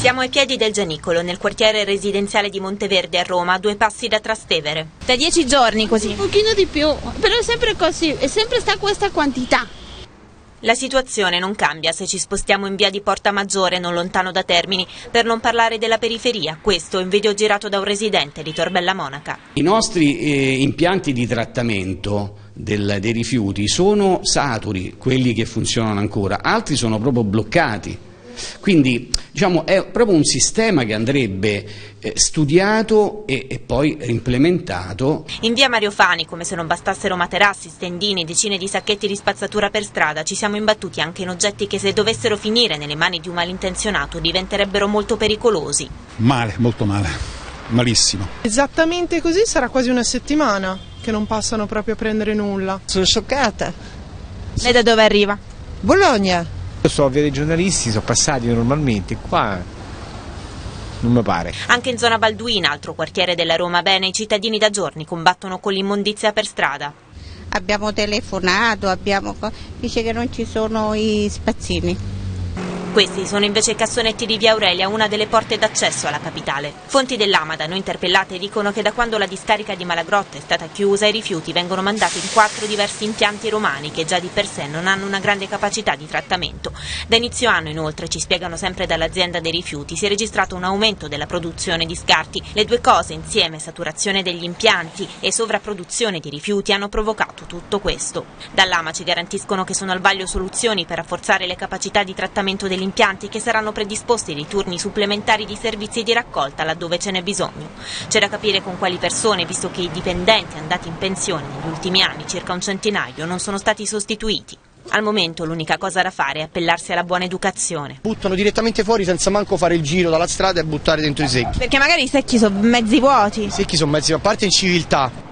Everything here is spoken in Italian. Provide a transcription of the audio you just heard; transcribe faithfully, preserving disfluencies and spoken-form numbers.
Siamo ai piedi del Gianicolo, nel quartiere residenziale di Monteverde a Roma, a due passi da Trastevere. Da dieci giorni così? Un pochino di più, però è sempre così, è sempre sta questa quantità. La situazione non cambia se ci spostiamo in via di Porta Maggiore, non lontano da Termini, per non parlare della periferia. Questo è un video girato da un residente di Torbella Monaca. I nostri eh, impianti di trattamento del, dei rifiuti sono saturi, quelli che funzionano ancora, altri sono proprio bloccati. Quindi diciamo, è proprio un sistema che andrebbe eh, studiato e, e poi implementato. In via Mario Fani, come se non bastassero materassi, stendini, decine di sacchetti di spazzatura per strada, ci siamo imbattuti anche in oggetti che, se dovessero finire nelle mani di un malintenzionato, diventerebbero molto pericolosi. Male, molto male, malissimo. Esattamente così, sarà quasi una settimana che non passano proprio a prendere nulla. Sono scioccata. Lei da dove arriva? Bologna. Io so via dei giornalisti, sono passati normalmente, qua non mi pare. Anche in zona Balduina, altro quartiere della Roma Bene, i cittadini da giorni combattono con l'immondizia per strada. Abbiamo telefonato, abbiamo... dice che non ci sono i spazzini. Questi sono invece i cassonetti di via Aurelia, una delle porte d'accesso alla capitale. Fonti dell'Ama da noi interpellate dicono che da quando la discarica di Malagrotta è stata chiusa, i rifiuti vengono mandati in quattro diversi impianti romani che già di per sé non hanno una grande capacità di trattamento. Da inizio anno, inoltre, ci spiegano sempre dall'azienda dei rifiuti, si è registrato un aumento della produzione di scarti. Le due cose insieme, saturazione degli impianti e sovrapproduzione di rifiuti, hanno provocato tutto questo. Dall'Ama ci garantiscono che sono al vaglio soluzioni per rafforzare le capacità di trattamento degli impianti, che saranno predisposti dei turni supplementari di servizi di raccolta laddove ce n'è bisogno. C'è da capire con quali persone, visto che i dipendenti andati in pensione negli ultimi anni, circa un centinaio, non sono stati sostituiti. Al momento l'unica cosa da fare è appellarsi alla buona educazione. Buttano direttamente fuori senza manco fare il giro dalla strada e buttare dentro i secchi. Perché magari i secchi sono mezzi vuoti. I secchi sono mezzi, a parte in civiltà,